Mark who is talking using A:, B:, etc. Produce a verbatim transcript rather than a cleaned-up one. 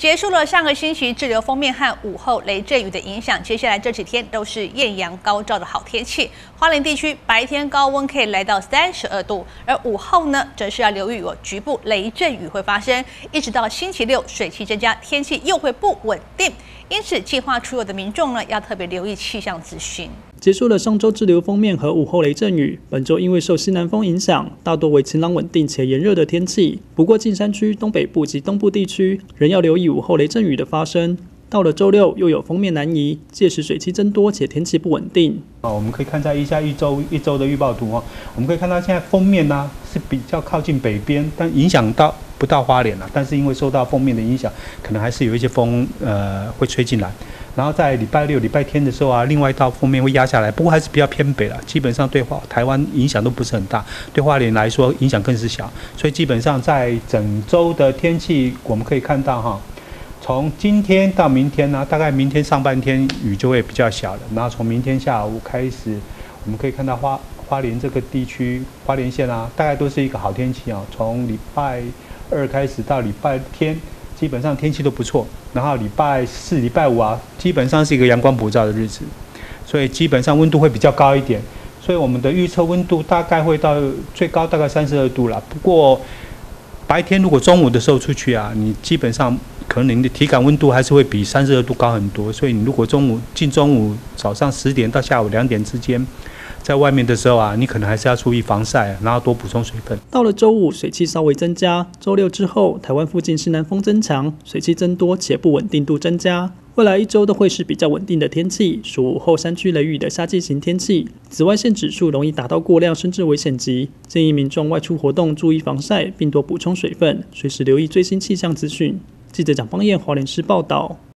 A: 结束了上个星期滞留锋面和午后雷阵雨的影响，接下来这几天都是艳阳高照的好天气。花莲地区白天高温可以来到三十二度，而午后呢，则是要留意有局部雷阵雨会发生，一直到星期六水汽增加，天气又会不稳定。因此，计划出游的民众呢，要特别留意气象资讯。
B: 结束了上周滞留锋面和午后雷阵雨，本周因为受西南风影响，大多为晴朗稳定且炎热的天气。不过，近山区、东北部及东部地区仍要留意午后雷阵雨的发生。到了周六，又有锋面南移，届时水汽增多且天气不稳定。
C: 我们可以看在一下一周一周的预报图哦，我们可以看到现在锋面呢、啊、是比较靠近北边，但影响到不到花莲了、啊。但是因为受到锋面的影响，可能还是有一些风呃会吹进来。然后在礼拜六、礼拜天的时候啊，另外一道锋面会压下来，不过还是比较偏北了，基本上对华台湾影响都不是很大，对花莲来说影响更是小。所以基本上在整周的天气，我们可以看到哈。从今天到明天呢、啊，大概明天上半天雨就会比较小了。然后从明天下午开始，我们可以看到花花莲这个地区，花莲县啊，大概都是一个好天气啊。从礼拜二开始到礼拜天，基本上天气都不错。然后礼拜四、礼拜五啊，基本上是一个阳光普照的日子，所以基本上温度会比较高一点。所以我们的预测温度大概会到最高大概三十二度啦。不过白天如果中午的时候出去啊，你基本上可能你的体感温度还是会比三十二度高很多，所以你如果中午近中午早上十点到下午两点之间，在外面的时候啊，你可能还是要注意防晒，然后多补充水分。
B: 到了周五，水汽稍微增加，周六之后，台湾附近西南风增强，水汽增多且不稳定度增加。未来一周都会是比较稳定的天气，属午后山区雷雨的夏季型天气。紫外线指数容易达到过量甚至危险级，建议民众外出活动注意防晒，并多补充水分，随时留意最新气象资讯。记者蒋邦彦华联市报道。